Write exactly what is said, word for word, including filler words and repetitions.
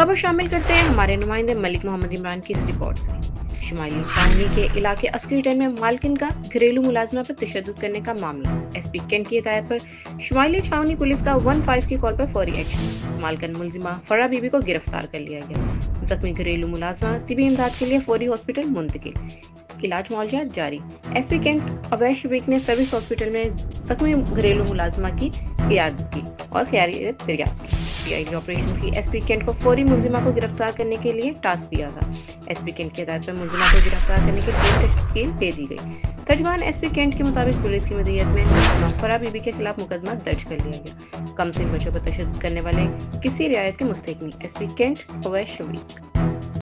खबर शामिल करते हैं हमारे नुमाइंदे मलिक मोहम्मद इमरान की इस रिपोर्ट से। शुमाली छावनी के इलाके अस्करी टन में मालकिन का घरेलू मुलाजमा पर तशद्दुद करने का मामला। एसपी कैंट की हिदायत पर शुमाली छावनी पुलिस का वन फाइव की कॉल पर फौरी एक्शन। मालकिन मुलजिमा फरा बीबी को गिरफ्तार कर लिया गया। जख्मी घरेलू मुलाजमा तिबी इमदाद के लिए फौरी हॉस्पिटल मुंतकिल, इलाज मुआवजा जारी। एसपी कैंट अवैध शरीक ने सर्विस हॉस्पिटल में जख्मी घरेलू मुलाजमा की इयादत की और खैरियत दरियाफ्त की। पीआईडी ऑपरेशन की एसपी कैंट को फौरी मुलजिमा को गिरफ्तार करने के लिए टास्क दिया था। एसपी कैंट की हिदायत पर मुलजिमा को गिरफ्तार करने की टीम तश्कील दे दी गई। तर्जमान एसपी कैंट के मुताबिक पुलिस की मदीयत में फरा बीबी के खिलाफ मुकदमा दर्ज कर लिया गया। कम से बच्चों पर तशद्दुद करने वाले किसी रियायत के मुस्तहिक नहीं। एसपी कैंट अवैध शरीक।